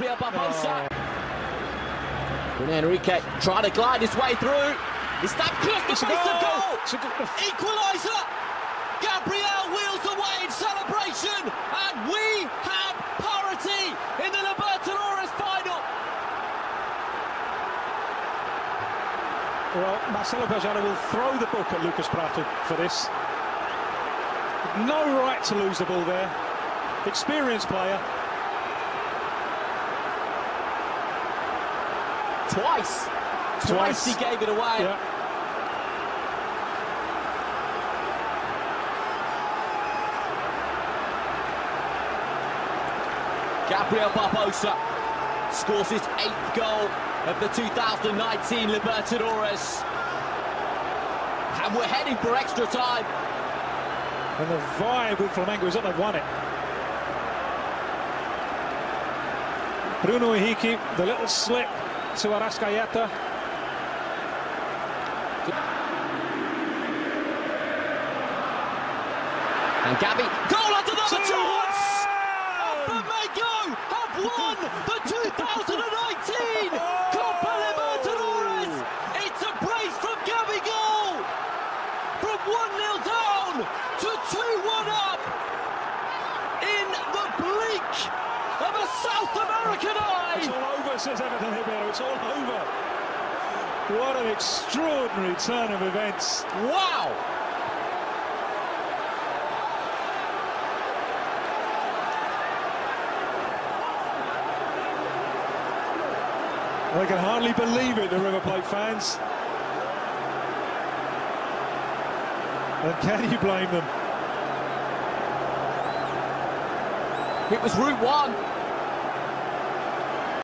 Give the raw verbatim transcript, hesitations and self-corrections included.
Gabriel Barbosa. Oh. And Enrique trying to glide his way through. It's that close to face of goal. Equaliser. Gabriel wheels away in celebration, and we have parity in the Libertadores final. Well, Marcelo Gajano will throw the book at Lucas Prato for this. No right to lose the ball there. Experienced player. Twice. Twice, Twice he gave it away. Yeah. Gabriel Barbosa scores his eighth goal of the two thousand nineteen Libertadores. And we're heading for extra time. And the vibe with Flamengo is that they've won it. Bruno Henrique, the little slip to Arrascaeta. And Gabi, goal onto the chance! Flamengo have won the two thousand nineteen Copa Libertadores! It's a brace from Gabi goal! From one nil down to two one up! In the blink of a South American eye! It's all over, says Everton Ribeiro. It's all over. What an extraordinary turn of events. Wow! They can hardly believe it, the River Plate fans. And can you blame them? It was Route One.